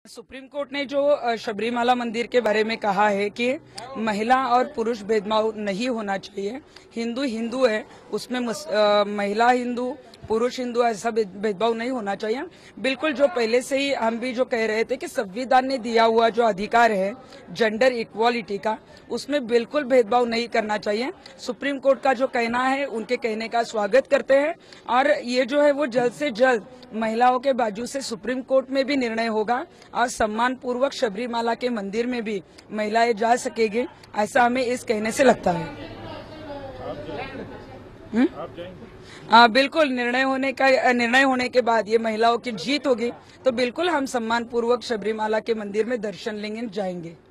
Supreme court ने जो शबरीमाला मंदिर के बारे में कहा है कि महिला और पुरुष भेदभाव नहीं होना चाहिए। हिंदू हिंदू है, उसमें महिला हिंदू पुरुष हिंदू ऐसा भेदभाव नहीं होना चाहिए। बिल्कुल, जो पहले से ही हम भी जो कह रहे थे कि संविधान ने दिया हुआ जो अधिकार है जेंडर इक्वालिटी का, उसमें बिल्कुल भेदभाव नहीं करना चाहिए। सुप्रीम कोर्ट का जो कहना है उनके कहने का स्वागत करते हैं और ये जो है वो जल्द से जल्द महिलाओं के बाजू से सुप्रीम कोर्ट में भी निर्णय होगा और सम्मान पूर्वक शबरीमाला के मंदिर में भी महिलाएं जा सकेंगी, ऐसा हमें इस कहने से लगता है। बिल्कुल, निर्णय होने के बाद ये महिलाओं की जीत होगी तो बिल्कुल हम सम्मान पूर्वक शबरीमाला के मंदिर में दर्शन लेंगे, जाएंगे।